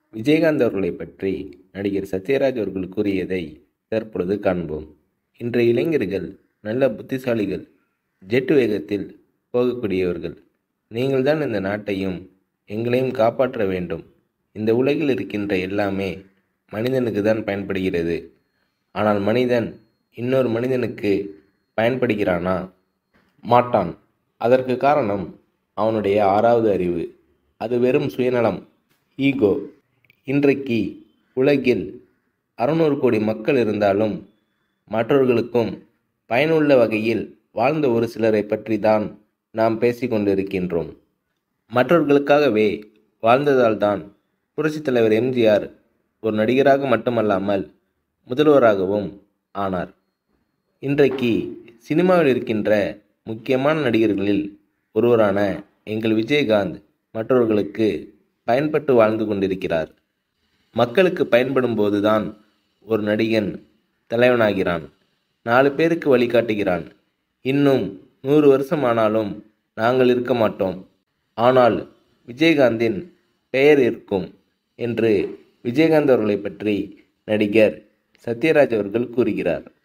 விஜயகாந்த் அவர்களை பற்றி நடிகர் சத்யராஜ் அவர்கள் கூறியதை தற்பொழுது காண்போம். இன்றைய இளைஞர்கள் நல்ல புத்திசாலிகள், ஜெட் வேகத்தில் போகக்கூடியவர்கள். நீங்கள்தான் இந்த நாட்டையும் எங்களையும் காப்பாற்ற வேண்டும். இந்த உலகில் இருக்கின்ற எல்லாமே மனிதனுக்கு தான் பயன்படுகிறது. ஆனால் மனிதன் இன்னொரு மனிதனுக்கு பயன்படுகிறானா? மாட்டான். அதற்கு காரணம் அவனுடைய ஆறாவது அறிவு. அது வெறும் சுயநலம், ஈகோ. இன்றைக்கு உலகில் 600 கோடி மக்கள் இருந்தாலும் மற்றவர்களுக்கும் பயனுள்ள வகையில் வாழ்ந்த ஒரு சிலரை பற்றி தான் நாம் பேசிக்கொண்டிருக்கின்றோம். மற்றவர்களுக்காகவே வாழ்ந்ததால் தான் புரட்சித் தலைவர் எம்ஜிஆர் ஒரு நடிகராக மட்டுமல்லாமல் முதல்வராகவும் ஆனார். இன்றைக்கு சினிமாவில் இருக்கின்ற முக்கியமான நடிகர்களில் ஒருவரான எங்கள் விஜயகாந்த் மற்றவர்களுக்கு பயன்பட்டு வாழ்ந்து கொண்டிருக்கிறார். மக்களுக்கு பயன்படும் போதுதான் ஒரு நடிகன் தலைவனாகிறான், 4 பேருக்கு வழிகாட்டுகிறான். இன்னும் 100 வருஷம் ஆனாலும் நாங்கள் இருக்க மாட்டோம், ஆனால் விஜயகாந்தின் பெயர் இருக்கும் என்று விஜயகாந்த் அவர்களை பற்றி நடிகர் சத்யராஜ் அவர்கள் கூறுகிறார்.